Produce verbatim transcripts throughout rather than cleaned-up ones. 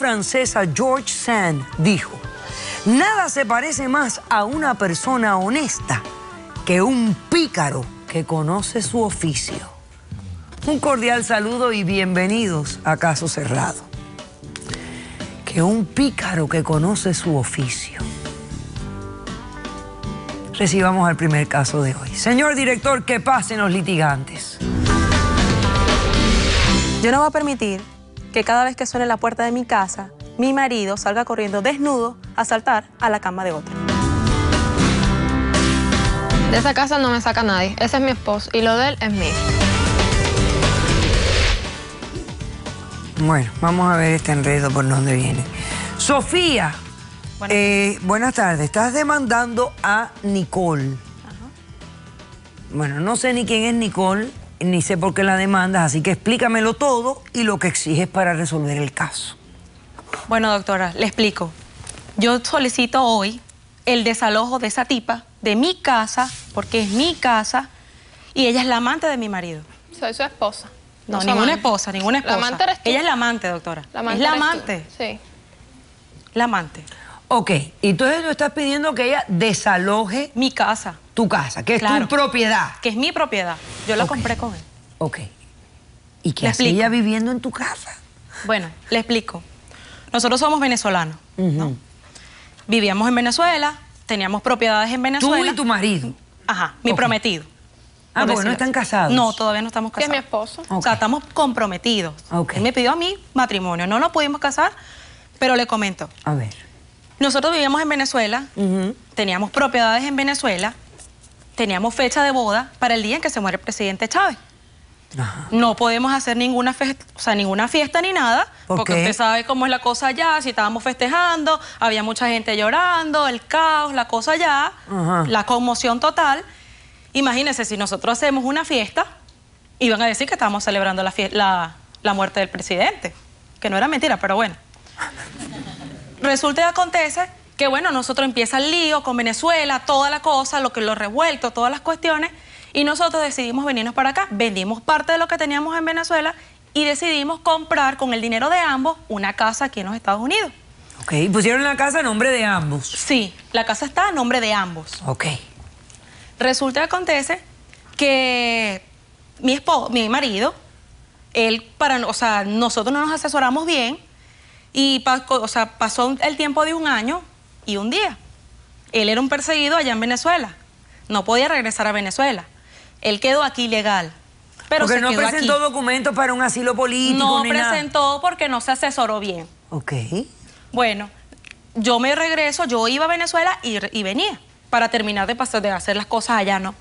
francesa George Sand dijo: nada se parece más a una persona honesta que un pícaro que conoce su oficio. Un cordial saludo y bienvenidos a Caso Cerrado. Que un pícaro que conoce su oficio. Recibamos al primer caso de hoy. Señor director, que pasen los litigantes. Yo no voy a permitir que cada vez que suene la puerta de mi casa, mi marido salga corriendo desnudo a saltar a la cama de otro. De esa casa no me saca nadie. Ese es mi esposo y lo de él es mío. Bueno, vamos a ver este enredo por dónde viene. Sofía, buenas, eh, buenas tardes. Estás demandando a Nicole. Ajá. Bueno, no sé ni quién es Nicole, ni sé por qué la demandas, así que explícamelo todo y lo que exiges para resolver el caso. Bueno, doctora, le explico. Yo solicito hoy el desalojo de esa tipa de mi casa, porque es mi casa, y ella es la amante de mi marido. Soy su esposa. No, no ninguna amante. esposa, ninguna esposa. La amante eres tú. Ella es la amante, doctora. La amante es la eres amante. Tú. Sí. La amante. Ok, entonces tú estás pidiendo que ella desaloje mi casa. Tu casa, que es claro, tu propiedad. Que es mi propiedad. Yo la okay. compré con él. Ok. ¿Y qué hace ella viviendo en tu casa? Bueno, le explico. Nosotros somos venezolanos, uh-huh. ¿no? Vivíamos en Venezuela, teníamos propiedades en Venezuela. ¿Tú y tu marido? Ajá, mi okay. prometido. Ah, porque no están casados. No, todavía no estamos casados. ¿Qué es mi esposo? Okay. O sea, estamos comprometidos. Okay. Él me pidió a mí matrimonio. No nos pudimos casar, pero le comento. A ver. Nosotros vivíamos en Venezuela, uh-huh. teníamos propiedades en Venezuela, teníamos fecha de boda para el día en que se muere el presidente Chávez. Ajá. No podemos hacer ninguna fiesta, o sea, ninguna fiesta ni nada, ¿Por porque qué? Usted sabe cómo es la cosa allá, si estábamos festejando, había mucha gente llorando, el caos, la cosa allá, Ajá. la conmoción total. Imagínense, si nosotros hacemos una fiesta, iban a decir que estábamos celebrando la, la, la muerte del presidente, que no era mentira, pero bueno. Resulta y acontece que, bueno, nosotros empieza el lío con Venezuela, toda la cosa, lo que lo revuelto, todas las cuestiones, y nosotros decidimos venirnos para acá. Vendimos parte de lo que teníamos en Venezuela y decidimos comprar con el dinero de ambos una casa aquí en los Estados Unidos. Ok, pusieron la casa a nombre de ambos. Sí, la casa está a nombre de ambos. Ok. Resulta y acontece que mi esposo, mi marido, él, para, o sea, nosotros no nos asesoramos bien y o sea, pasó el tiempo de un año y un día. Él era un perseguido allá en Venezuela. No podía regresar a Venezuela. Él quedó aquí ilegal. Pero porque se no quedó presentó aquí. documentos para un asilo político No ni presentó nada. porque no se asesoró bien. Ok. Bueno, yo me regreso, yo iba a Venezuela y, y venía para terminar de, pasar, de hacer las cosas allá, ¿no?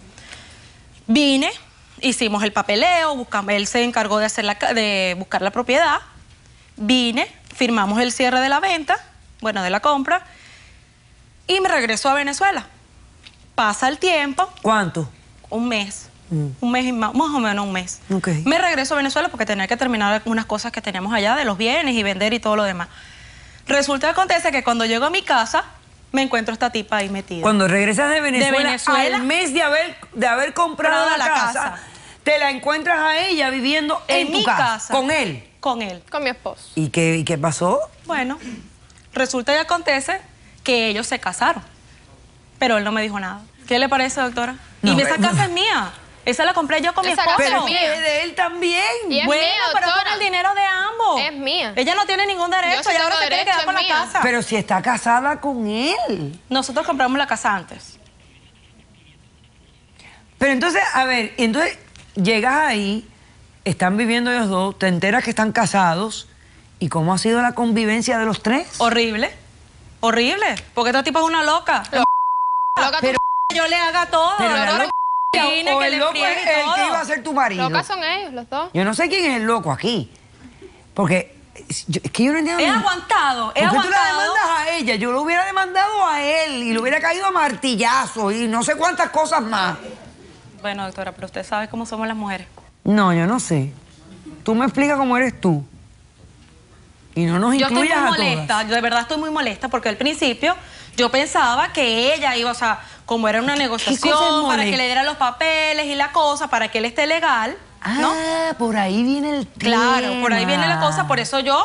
Vine, hicimos el papeleo, buscamos, él se encargó de, hacer la, de buscar la propiedad. Vine, firmamos el cierre de la venta, bueno, de la compra, y me regreso a Venezuela. Pasa el tiempo. ¿Cuánto? Un mes. Mm. Un mes y más, más o menos un mes. Okay. Me regreso a Venezuela porque tenía que terminar unas cosas que teníamos allá de los bienes y vender y todo lo demás. Resulta que acontece que cuando llego a mi casa, me encuentro esta tipa ahí metida. Cuando regresas de Venezuela, de Venezuela al mes de haber, de haber comprado la, la casa, casa, te la encuentras a ella viviendo en, en tu mi casa, casa. ¿Con él? Con él. Con mi esposo. ¿Y qué, y qué pasó? Bueno, resulta y acontece que ellos se casaron, pero él no me dijo nada. ¿Qué le parece, doctora? No, y esa casa no. es mía. Esa la compré yo con esa mi esposo. Pero es mía. Es de él también. Y es bueno, mía, pero doctora. con el dinero de ambos. Es mía. Ella no tiene ningún derecho sí y ahora se derecho, quiere quedar con mía. la casa. Pero si está casada con él. Nosotros compramos la casa antes. Pero entonces, a ver, entonces llegas ahí, están viviendo ellos dos, te enteras que están casados. ¿Y cómo ha sido la convivencia de los tres? Horrible. Horrible. Porque esta tipa es una loca. Lo loca pero, yo le haga todo. Pero la la loca, loca, tiene o que el le loco friegue es el todo. que iba a ser tu marido. Locas son ellos, los dos. Yo no sé quién es el loco aquí. Porque yo, es que yo no entiendo. He aguantado, he ¿Por qué aguantado? tú la demandas a ella? Yo lo hubiera demandado a él y le hubiera caído a martillazo y no sé cuántas cosas más. Bueno, doctora, pero usted sabe cómo somos las mujeres. No, yo no sé. Tú me explicas cómo eres tú. Y no nos yo incluyas estoy muy a todas. molesta, yo de verdad estoy muy molesta porque al principio yo pensaba que ella iba, o sea, como era una negociación para que le dieran los papeles y la cosa, para que él esté legal, ¿no? Ah, por ahí viene el tema. Claro, por ahí viene la cosa, por eso yo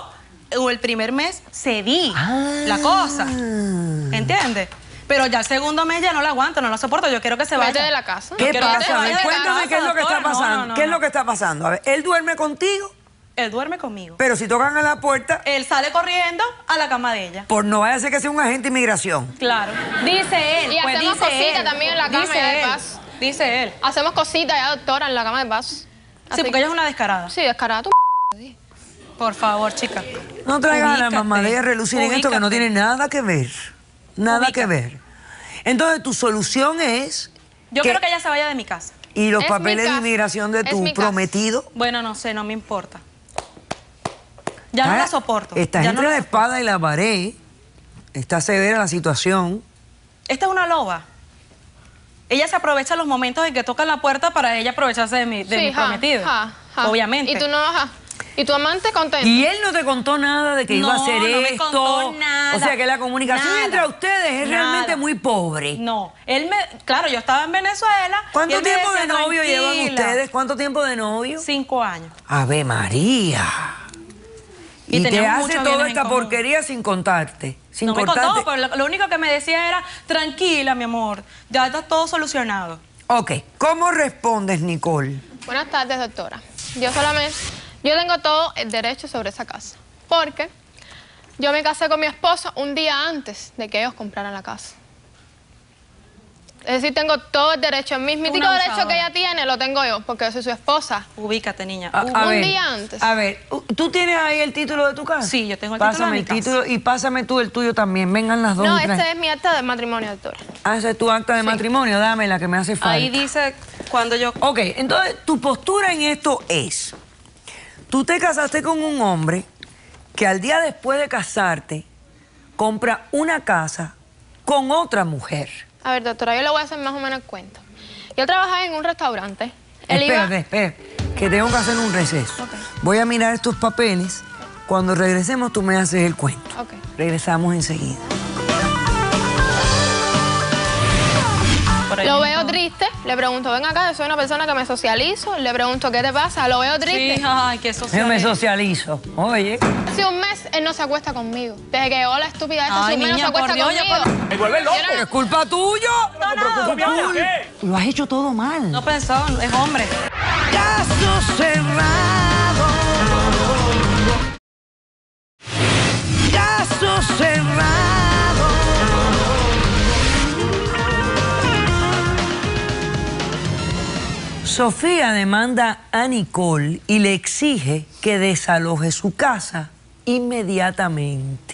o el primer mes cedí Ah. la cosa. ¿Entiendes? Pero ya el segundo mes ya no la aguanto, no la soporto. Yo quiero que se vaya. Vete de la casa. ¿Qué quiero que pasa? se A vaya ver, de la cuéntame casa, qué es lo que está doctora. No, pasando. no, no, ¿Qué es no. lo que está pasando? A ver, ¿él duerme contigo? Él duerme conmigo. Pero si tocan a la puerta, Él sale corriendo a la cama de ella. por no vaya a ser que sea un agente de inmigración. Claro. Dice él. Y pues hacemos dice cositas él. también en la cama Dice ya de él. paso. Dice él. Hacemos cositas ya, doctora, en la cama de paso. Sí, Así porque ella es una descarada. Sí, descarada tu Por favor, chica. No traigas a la Ubícate. mamá de ella a relucir en esto que no Ubícate. tiene nada que ver. Nada Ubícate. que ver. Entonces, tu solución es... Yo quiero que ella se vaya de mi casa. ¿Y los Es papeles mi de casa. inmigración de Es tu mi casa. prometido? Bueno, no sé, no me importa. Ya no Ah, la soporto. Estás ya entre no la la espada y la pared. Está severa la situación. Esta es una loba. Ella se aprovecha los momentos en que tocan la puerta para ella aprovecharse de mi, de Sí, mi ja, prometido. ja, ja. Obviamente. Y tú no, ajá. Y tu amante contento. Y él no te contó nada de que iba a No, hacer no me esto. contó nada. O sea que la comunicación Nada. entre ustedes es Nada. realmente muy pobre. No, él me... Claro, yo estaba en Venezuela. y ¿Cuánto él me tiempo de decía, novio llevan "Tranquila". ustedes? ¿Cuánto tiempo de novio? Cinco años. Ave María. Y Y, te teníamos hace muchos toda bienes en esta común. porquería sin contarte. Sin No me cortarte. contó, pero lo, lo único que me decía era, tranquila, mi amor, ya está todo solucionado. Ok, ¿cómo respondes, Nicole? Buenas tardes, doctora. Yo solamente, yo tengo todo el derecho sobre esa casa. Porque yo me casé con mi esposo un día antes de que ellos compraran la casa. Es decir, tengo todo el derecho, el mismítico Una derecho abusadora. que ella tiene, lo tengo yo, porque yo soy su esposa. Ubícate, niña. A, Ubícate. a Un ver, día antes. A ver, ¿tú tienes ahí el título de tu casa? Sí, yo tengo el título Pásame de mi el casa. título y pásame tú el tuyo también. Vengan las dos. No, y traen. ese es mi acta de matrimonio, doctora. Ah, ese es tu acta de matrimonio, dame la que me hace falta. Ahí dice cuando yo... Ok, entonces tu postura en esto es, tú te casaste con un hombre que al día después de casarte compra una casa con otra mujer. A ver, doctora, yo le voy a hacer más o menos el cuento. Yo trabajaba en un restaurante. Él iba... Espérate, espérate, que tengo que hacer un receso. Ok. Voy a mirar estos papeles. Cuando regresemos tú me haces el cuento. Ok. Regresamos enseguida. por ahí Lo mismo. veo triste, le pregunto, ven acá, yo soy una persona que me socializo, le pregunto, ¿qué te pasa? Lo veo triste. Sí, ay, qué Yo social. me es. socializo. Oye. Hace un mes él no se acuesta conmigo. Desde que llegó la estupidez esta, Ay, hace un mes no se niña, acuesta por Dios, ya conmigo. Me vuelve loco. Yo no- Es culpa tuya. No, no, Tu culpa. ¿Qué? Lo has hecho todo mal. No pensó, es hombre. Caso cerrado. Caso cerrado. Sofía demanda a Nicole y le exige que desaloje su casa inmediatamente.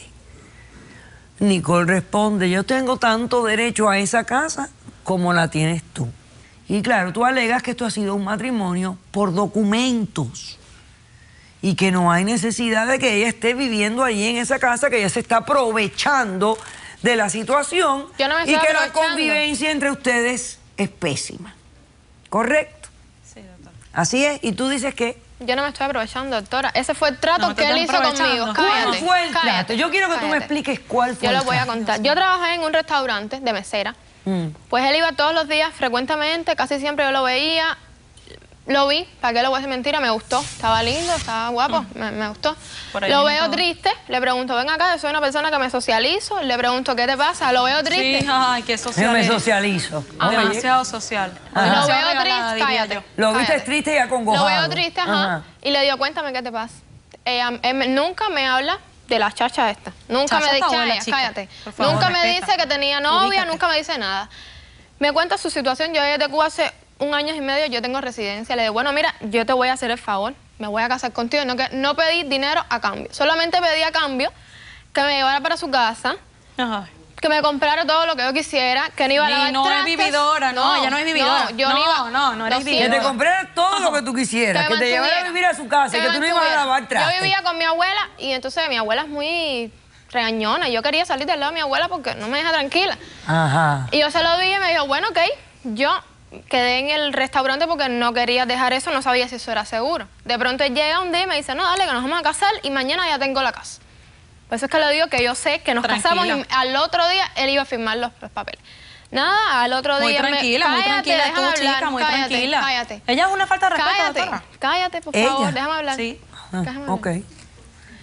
Nicole responde, yo tengo tanto derecho a esa casa como la tienes tú. Y claro, tú alegas que esto ha sido un matrimonio por documentos y que no hay necesidad de que ella esté viviendo allí en esa casa, que ella se está aprovechando de la situación Yo no me y estoy que la aprovechando. convivencia entre ustedes es pésima. ¿Correcto? Sí, doctor. Así es. Y tú dices que... Yo no me estoy aprovechando, doctora. Ese fue el trato No, te que él están hizo aprovechando. conmigo. ¿Cuál Cállate, fue el cállate, trato? Yo quiero que tú me cállate. expliques cuál fue Yo el lo voy a trato. contar. Yo trabajé en un restaurante de mesera. Mm. Pues él iba todos los días, frecuentemente, casi siempre yo lo veía. Lo vi, ¿para qué lo voy a decir mentira? Me gustó. Estaba lindo, estaba guapo, me, me gustó. Por ahí Lo viene veo todo. triste, le pregunto, ven acá, yo soy una persona que me socializo. Le pregunto, ¿qué te pasa? Lo veo triste. Sí, ay, qué Yo social. me es. socializo. Oye, Demasiado social. Ajá. Lo Demasiado veo regalada, triste, diría cállate. yo. Lo viste cállate. triste y acongojado. Lo veo triste, ajá. Ajá. Y le digo, cuéntame qué te pasa. Ella, él me- nunca me habla de la chacha esta. Nunca Chacha me dice, tu abuela, "Chaya, chica. cállate. Por favor, Nunca me respeta. dice que tenía novia, Ubícate. nunca me dice nada. Me cuenta su situación, yo llegué de Cuba hace un año y medio, yo tengo residencia. Le digo, bueno, mira, yo te voy a hacer el favor, me voy a casar contigo. No, que, no pedí dinero a cambio, solamente pedí a cambio que me llevara para su casa, Ay. que me comprara todo lo que yo quisiera, que no iba a Ni lavar no es trastes. vividora, no, ella no es vividora. No, yo No, no iba. no, no eres Lo Que vividora. te siento. comprara todo lo que tú quisieras, que, me te llevara a mantuviera, vivir a su casa y que me tú no ibas a mantuviera. lavar trastes. Yo vivía con mi abuela y entonces mi abuela es muy regañona. Yo quería salir del lado de mi abuela porque no me deja tranquila. Ajá. Y yo se lo dije y me dijo, bueno, ok. Yo quedé en el restaurante porque no quería dejar eso, no sabía si eso era seguro. De pronto él llega un día y me dice, no, dale, que nos vamos a casar y mañana ya tengo la casa. Por eso es que le digo que yo sé que nos Tranquila. casamos y al otro día él iba a firmar los, los papeles. Nada, al otro Muy día me- tranquila, muy cállate, tranquila tú, déjame hablar, chica, muy cállate, tranquila. Cállate. Ella es una falta de respeto, Cállate, doctora. cállate, por ¿Ella? favor, déjame hablar. Sí. Ah, Déjame hablar. ok.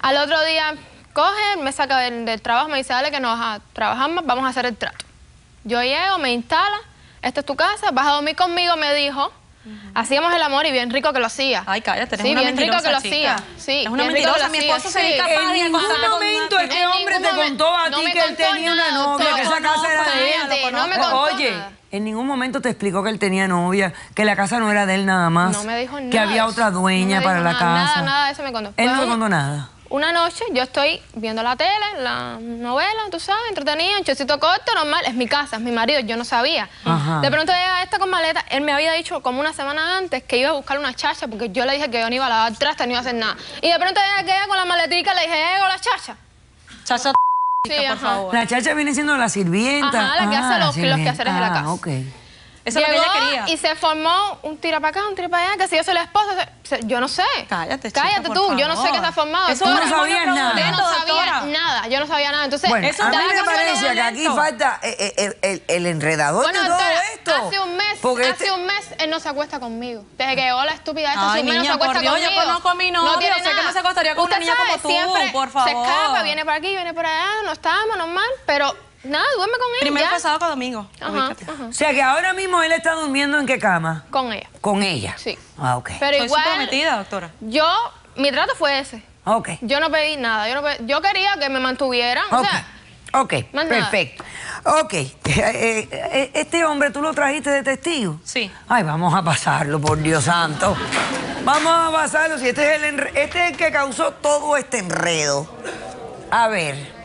Al otro día coge, me saca del, del trabajo, me dice, dale que nos vas a trabajar más, vamos a hacer el trato. Yo llego, me instala, esta es tu casa, vas a dormir conmigo, me dijo. Uh-huh. Hacíamos el amor y bien rico que lo hacía. Ay, cállate, eres sí, una bien rico que lo chica. hacía. Sí, es una bien mentirosa, rico que mi lo esposo hacía. sería Sí. incapaz En de ningún contarme con momento una- este hombre te contó a no ti me que él contó tenía una nada, novia, doctora. que esa casa era de él. Cállate, no me contó Oye, nada. en ningún momento te explicó que él tenía novia, que la casa no era de él nada más. No me dijo nada. Que había de otra eso. dueña No me para dijo la nada, casa. Nada, nada de eso me contó. Él no Fue te contó nada. Una noche yo estoy viendo la tele, la novela, tú sabes, entretenida, un chocito corto, normal. Es mi casa, es mi marido, yo no sabía. Ajá. De pronto llega esta con maleta. Él me había dicho como una semana antes que iba a buscar una chacha porque yo le dije que yo no iba a lavar trastes ni iba a hacer nada. Y de pronto llega aquella con la maletica, le dije, eh, con la chacha. Chacha, Sí, por ajá. favor. La chacha viene siendo la sirvienta. Ajá, la que Ah, hace los- los sirvienta. quehaceres de la Ah, casa. ok. Eso es lo que Llegó ella quería. y se formó un tira para acá, un tira para allá, que si yo soy la esposa, se- se- yo no sé. Cállate, chica, Cállate por tú, yo no sé favor. qué está formado. Eso Tú no doctora. sabías nada. Yo no sabía Doctora. nada, yo no sabía nada. Entonces, Bueno, Eso a mí da me que parece suena que aquí lento. falta eh, eh, el, el- el enredador bueno, de todo doctora, esto. hace un mes, Porque hace este- un mes él no se acuesta conmigo. Desde que llegó la estúpida esta, Ay, hace un mes no niña, se acuesta por Dios, yo conmigo. conozco a mi novio, quiere sé que nada. no se acostaría con una Usted niña sabe, como tú, siempre por se favor. escapa, viene para aquí, viene para allá, no estamos normal, pero nada, duerme con él Primero ya. fue sábado domingo. Ajá, Ubícate. ajá. O sea que ahora mismo él está durmiendo ¿en qué cama? Con ella. Con ella. Sí. Ah, ok. Pero Soy igual, su prometida, doctora. yo, mi trato fue ese. Ok. Yo no pedí nada, yo, no pedí- yo quería que me mantuvieran, o Ok. sea, Ok, más nada. perfecto. Ok, eh, eh, eh, este hombre, ¿tú lo trajiste de testigo? Sí. Ay, vamos a pasarlo, por Dios santo. Vamos a pasarlo, si este es el, enre- este es el que causó todo este enredo. A ver.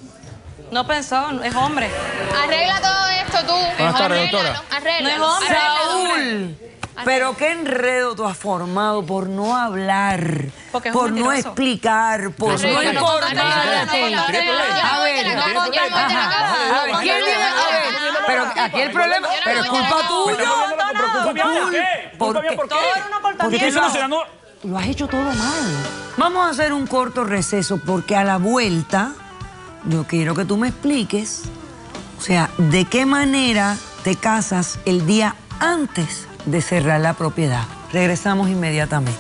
No pensó, es hombre. arregla todo esto tú. Buenas tardes, Arréglalo, doctora. arréglalo, No es hombre, arréglalo. Saúl, pero qué enredo tú has formado por no hablar, Porque es un por no mentiroso. explicar, por no Arréglalo, informarte. arréglalo, ¿Tiene arréglalo. problema? Yo A no voy ver, a la no, casa, yo no voy a la Ajá. casa. A ver, ¿quién tiene? A ver, pero aquí el problema, pero es culpa tuya. Pero culpa mía, ¿por qué? ¿Por ¿Culpa mía qué? por qué? Todo era una Porque oportunidad. Estoy solucionando... Lo has hecho todo mal. Vamos a hacer un corto receso porque a la vuelta yo quiero que tú me expliques, o sea, de qué manera te casas el día antes de cerrar la propiedad. Regresamos inmediatamente.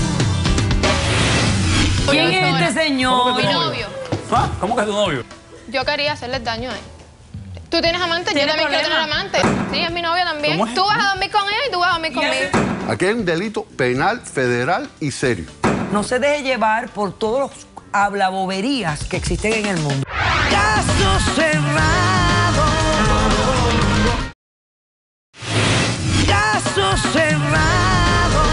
¿Quién Oye, es doctora, este señor? Mi novio. ¿Ah? ¿Cómo que es tu novio? Yo quería hacerle daño a él. ¿Tú tienes amante? Yo ¿Tiene también quiero tener problema? amante. Sí, es mi novio también. ¿Cómo es? Tú vas a dormir con él y tú vas a dormir conmigo. Aquí hay un delito penal, federal y serio. No se deje llevar por todos los hablaboberías que existen en el mundo. Caso cerrado. Caso cerrado.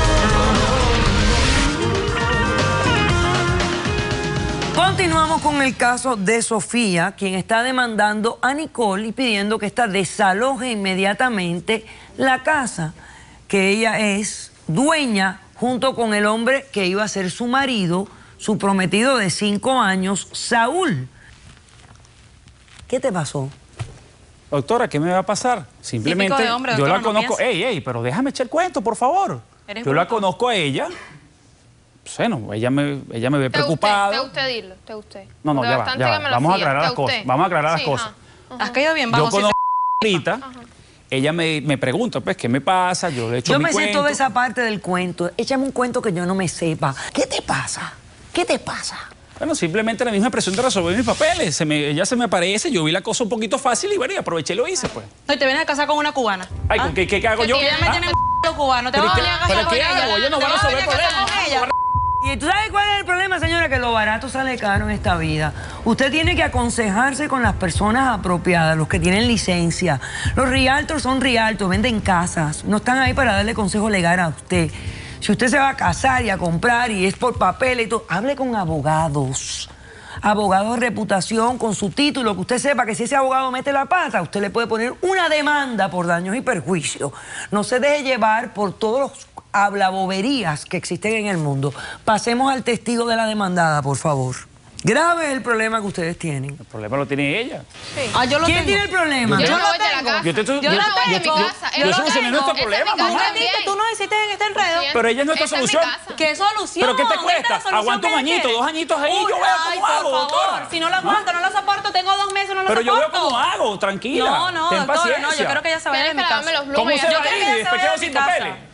Continuamos con el caso de Sofía, quien está demandando a Nicole y pidiendo que ésta desaloje inmediatamente la casa que ella es dueña junto con el hombre que iba a ser su marido, su prometido de cinco años, Saúl. ¿Qué te pasó? Doctora, ¿qué me va a pasar? Simplemente Típico de hombre, yo doctora, la no conozco... piense. ey, ey, pero déjame echar el cuento, por favor. Eres Yo la bruto. conozco a ella. Bueno, ella me, ella me ve Te preocupada. Te usted dirlo, te usted. No, no, Porque ya va, bastante ya que va. me lo Vamos a hacía, aclarar te las cosas, usted. vamos a aclarar las Sí, cosas. ajá. Has caído bien bajo. Yo si conozco te- a Rita, ella me, me pregunta, pues, ¿qué me pasa? Yo le echo Yo mi me sé cuento. toda esa parte del cuento. Échame un cuento que yo no me sepa. ¿Qué te pasa? ¿Qué te pasa? Bueno, simplemente la misma presión de resolver mis papeles. Se me, ella se me aparece, yo vi la cosa un poquito fácil y bueno, y aproveché y lo hice, pues. No, y te vienes a casar con una cubana. Ay, ¿Ah? ¿con ¿qué, qué, qué hago yo? Que ya me ¿Ah? tienen los cubanos. Te ¿Pero vas a qué- venir a casar pero con qué ella. hago? Ellos no Te van a vas resolver venir casar problemas. con ella. Y tú sabes cuál es el problema, señora, que lo barato sale caro en esta vida. Usted tiene que aconsejarse con las personas apropiadas, los que tienen licencia. Los realtors son realtors, venden casas, no están ahí para darle consejo legal a usted. Si usted se va a casar y a comprar y es por papel y todo, hable con abogados. Abogados de reputación con su título, que usted sepa que si ese abogado mete la pata, usted le puede poner una demanda por daños y perjuicios. No se deje llevar por todos los hablaboberías que existen en el mundo. Pasemos al testigo de la demandada, por favor. Grave es el problema que ustedes tienen. El problema lo tiene ella. Ah, yo lo ¿Quién tengo. tiene el problema? Yo Yo no lo voy de la tengo. casa. Yo te estoy- Yo yo- no voy de yo- mi yo- casa. yo Él lo solucioné tengo. nuestro Esa es problema, mi casa mamá. también. Tú nos hiciste en este enredo. Sí. Pero ella es nuestra Esa es mi solución. casa. ¿Qué solución? ¿Pero qué te Aumenta cuesta? la solución Aguanta un que añito, quieres. dos añitos ahí, yo veo Ay, cómo hago, por favor. doctora. Si no lo aguanto, no lo soporto, tengo dos meses, no lo Pero yo soporto. veo cómo hago, tranquila. No, no, Ten doctora, no, paciencia. yo quiero que ella se vaya de Tienes mi que darme casa. los ¿Cómo blues. se Yo va quiero a que ir? ella Y se después vaya quedo de mi sin casa. papeles.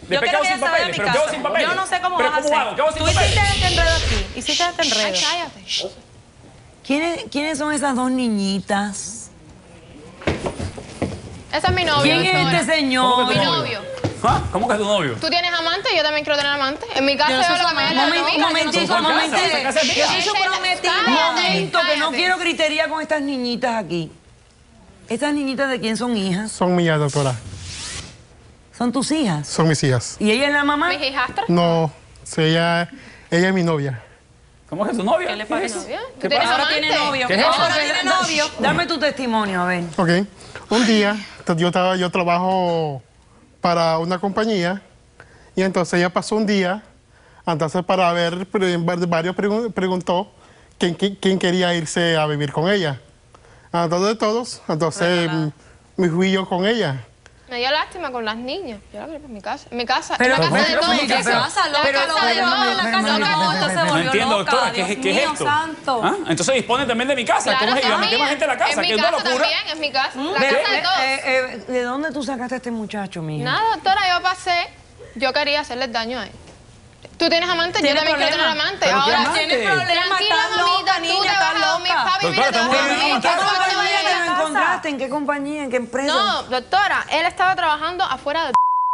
Después quiero quedo que sin ella se vaya papeles. de Pero mi quedo casa. sin papeles. Yo no sé cómo ¿Pero vas a cómo hacer. hago? Quedo sin Tú hiciste papeles. este enredo aquí. Hiciste este enredo. Ay, cállate. ¿Quiénes, ¿Quiénes son esas dos niñitas? Ese es mi novio. ¿Quién es doctora. este señor? Mi novio. ¿Ah? ¿Cómo que es tu novio? ¿Tú tienes amante? Yo también quiero tener amante. En mi casa Yo no yo, soy lo su que me amante. da la Momento, gana. momentito, Esa casa, momentito. esa casa es mía. Yo soy su Cállate, prometida. cállate, Momento, que no cállate. quiero gritería con estas niñitas aquí. ¿Estas niñitas de quién son hijas? Son mías, doctora. ¿Son tus hijas? Son mis hijas. ¿Y ella es la mamá? Mis hijastras. No, sí, ella, ella es mi novia. ¿Cómo que es tu novia? ¿Qué le ¿Qué es pasa? eso? ¿Tú ¿Qué tienes pasa? Ahora amante? tiene novio. ¿Qué es eso? Ahora tiene novio. Dame tu testimonio, a ver. Ok. Un día, entonces, yo, estaba, yo trabajo para una compañía y entonces ella pasó un día, entonces para ver, pre- varios pregun- preguntó quién, quién- quién quería irse a vivir con ella. Entonces de todos, entonces mm, me fui yo con ella. Me dio lástima con las niñas. Yo la quería en mi casa. En mi casa. Pero- en la casa pero- de todos. pero- En pero- Casa loca, pero- loca, pero- loca, pero- en la pero- casa pero- no, esto se No volvió entiendo, loca. doctora. ¿Qué, Dios es- qué es mío, esto? santo. ¿Ah? Entonces dispone también de mi casa. Claro, ¿Cómo es? es Dígame, ¿qué mía. más gente en la casa? En mi ¿Qué es una casa locura? también, es mi casa. La Pero, casa de eh, todos. eh, eh, ¿de dónde tú sacaste a este muchacho, mija? Nada, doctora, yo pasé. Yo quería hacerles daño a él. Tú tienes amante, yo Tiene también quiero tener problema. amante. ¿Pero qué Ahora amante? Tienes problemas, tranquila, estás mamita, loca, tú niña, te estás vas a dormir, loca. papi, Doctora, mira, te estamos vas a en dormir. una ¿En qué Por favor, no compañía vayas te a lo la casa. encontraste? ¿En qué compañía? ¿En qué empresa? No, doctora, él estaba trabajando afuera de...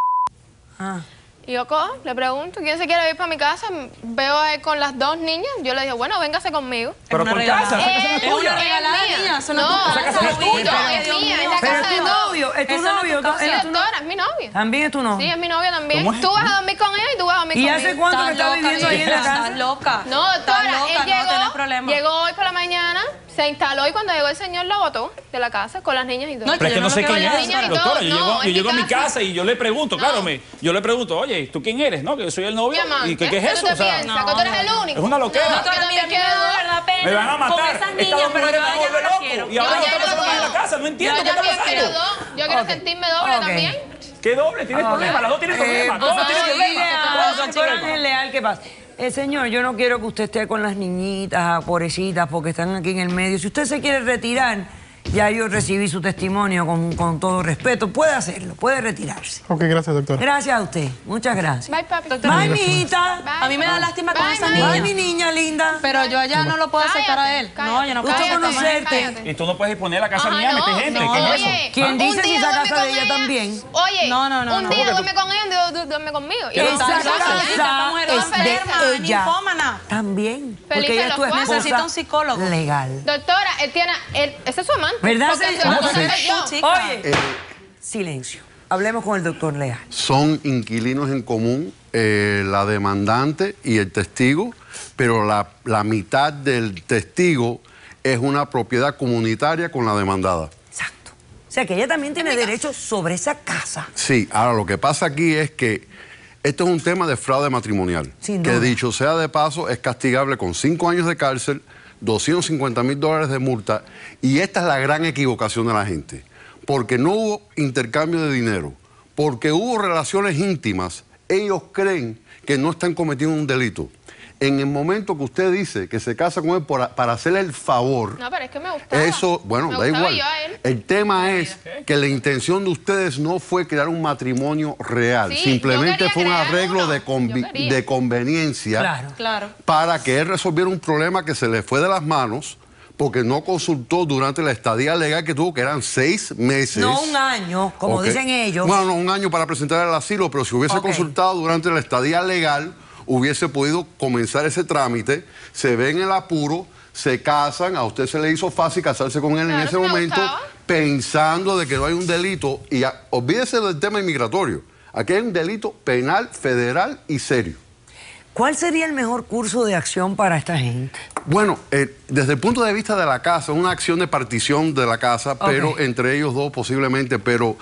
Ah. Y yo cojo, le pregunto, ¿quién se quiere ir para mi casa? Veo a él con las dos niñas. Yo le dije, bueno, véngase conmigo. Pero una por regalada. casa, esa casa no es Eh, Es tuya. una regalada, mía. niña, eso no No, es tu esa casa, casa es niña. tuya, es Dios mía, mío. es la Pero casa es de tu todos. novio, es tu Eso no es novio. tu casa. Sí, él es tu doctora, es mi novio. También es tu novio. Sí, es mi novio también. ¿Cómo es? Tú vas a dormir con ella y tú vas a dormir ¿Y conmigo. hace cuánto que Estás está loca, viviendo ahí en la niña, casa? Estás loca. No, doctora, Estás loca, él no llegó, tenés problema. llegó hoy por la mañana, se instaló y cuando llegó el señor lo botó de la casa con las niñas y todo. No, Pero es que yo no no sé lo quién que vaya a es, niñas y todo. doctora. Yo No, llego, en yo mi llego a mi casa. casa y yo le pregunto, claro, me, yo le pregunto, oye, ¿tú quién eres? No, que yo soy el novio. Mi amante, ¿Y qué, qué es ¿qué eso? tú te O sea, piensas? ¿Que tú eres el único? es una loquera. No, Doctora, yo mira, a también mí me quiero da dos. verdad pena me van a con matar. esas Estas niñas, dos pero mujeres yo me a ella vuelven no la loco. quiero. Y ahora Yo no quiero estamos dos. en la casa. No entiendo Yo qué está también quiero pasando. dos. Yo quiero Ok. sentirme doble Ok. también. ¿Qué doble? ¿Tienes problemas? Las dos tienen problemas. Todas tienen Dile problemas. a Todas doctor tienen Ángel problemas. Leal, ¿qué pasa? Eh, señor, yo no quiero que usted esté con las niñitas, pobrecitas, porque están aquí en el medio. Si usted se quiere retirar, ya yo recibí su testimonio con, con todo respeto. Puede hacerlo, puede retirarse. Ok, gracias, doctora. Gracias a usted, muchas gracias. Bye, papi. Bye, mijita. Bye. A mí me da lástima con Bye, esa mami. Bye, niña. mi niña linda. Pero yo allá no lo puedo aceptar a él. Cállate, No, yo no puedo Gusto cállate, aceptar. conocerte. cállate. Y tú no puedes disponer la casa Ajá, mía, no, mete gente. no, ¿Qué es eso? oye, ¿Quién un dice si día esa duerme casa de con ella también? Oye, No, no, no, un no. día ¿Cómo que duerme con ella, un día du- duerme conmigo. Y Esa no, casa no, esta mujer es está de enferma, ella. ninfómana. También, Felipe porque ella es tu los cuatro. esposa Necesita un psicólogo. legal. Doctora, él tiene, él, ese es su amante. ¿Verdad, Porque señor? su ¿Cómo esposa se- soy yo. Chica. Oye, Eh, silencio. Hablemos con el doctor Leal. son inquilinos en común eh, la demandante y el testigo, pero la, la mitad del testigo es una propiedad comunitaria con la demandada. Exacto. O sea que ella también tiene derecho sobre esa casa. Sí, ahora lo que pasa aquí es que esto es un tema de fraude matrimonial, Sin que duda. dicho sea de paso es castigable con cinco años de cárcel, doscientos cincuenta mil dólares de multa, y esta es la gran equivocación de la gente, porque no hubo intercambio de dinero, porque hubo relaciones íntimas, ellos creen que no están cometiendo un delito. En el momento que usted dice que se casa con él por- para hacerle el favor, No, pero es que me gustaba. eso, bueno, me da gustaba igual. yo a él. El tema es que la intención de ustedes no fue crear un matrimonio real, Sí, yo simplemente quería fue un crear arreglo uno. de, convi- Yo quería. de conveniencia Claro. Claro. para que él resolviera un problema que se le fue de las manos porque no consultó durante la estadía legal que tuvo, que eran seis meses. No un año, como Ok. dicen ellos. Bueno, no, un año para presentar el asilo, pero si hubiese Ok. consultado durante la estadía legal, hubiese podido comenzar ese trámite, se ven en el apuro, se casan, a usted se le hizo fácil casarse con él en Claro, ese si me momento, gustaba. pensando de que no hay un delito, y a- olvídese del tema inmigratorio, aquí hay un delito penal, federal y serio. ¿Cuál sería el mejor curso de acción para esta gente? Bueno, eh, desde el punto de vista de la casa, una acción de partición de la casa, pero Ok. entre ellos dos posiblemente, pero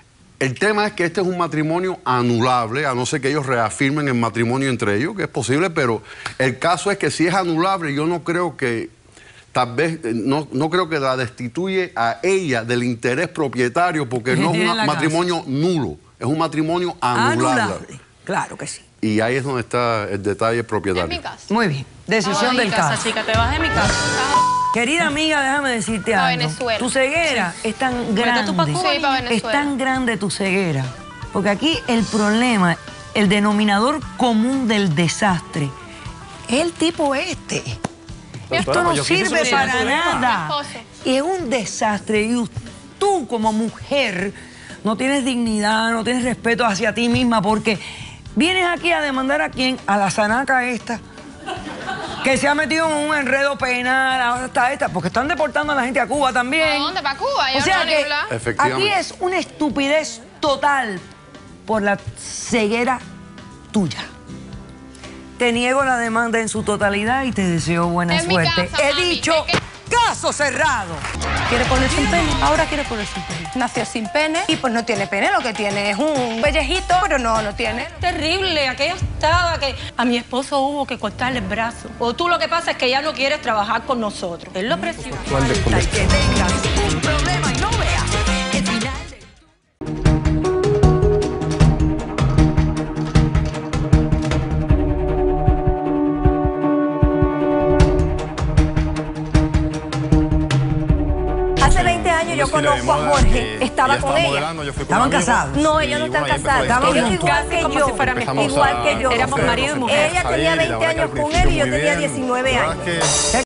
el tema es que este es un matrimonio anulable, a no ser que ellos reafirmen el matrimonio entre ellos, que es posible, pero el caso es que si es anulable, yo no creo que, tal vez, eh, no, no creo que la destituye a ella del interés propietario, porque Que no es tiene un la casa. matrimonio nulo, es un matrimonio anulable. Anulable. Claro que sí. Y ahí es donde está el detalle Es mi propietario. casa. Muy bien. Decisión de del mi casa, caso. chica, te vas de mi casa. Querida amiga, déjame decirte Pa' algo. Venezuela. Tu ceguera es tan Vete grande. tú pa' Cuba, Sí, pa' Es Venezuela. tan grande tu ceguera. Porque aquí el problema el denominador común del desastre es el tipo este. Esto no sirve para nada. Y es un desastre. Y tú como mujer no tienes dignidad, no tienes respeto hacia ti misma porque vienes aquí a demandar a quién, a la zanaca esta, que se ha metido en un enredo penal, ahora está esta, porque están deportando a la gente a Cuba también. ¿A dónde? ¿Para Cuba? O sea que Efectivamente. aquí es una estupidez total por la ceguera tuya. Te niego la demanda en su totalidad y te deseo buena Es mi suerte. casa, He mami, dicho es que- caso cerrado. ¿Quiere ponerse un pene? Ahora quiere ponerse un pene. Nació sin pene y pues no tiene pene, lo que tiene es un pellejito, pero no, no tiene. Terrible, aquello estaba que a mi esposo hubo que cortarle el brazo. O tú lo que pasa es que ya no quieres trabajar con nosotros. Él lo presionó. Y que tengas un problema y no veas el final de... Hace veinte años yo conozco a Jorge, estaba con ella. Estaban casados. No, ellos no están casados. Estaban Ellos juntos. igual que Como yo. si fuera mi esposo. Igual que yo. Éramos marido y mujer. Ella tenía veinte años con él y yo tenía diecinueve años.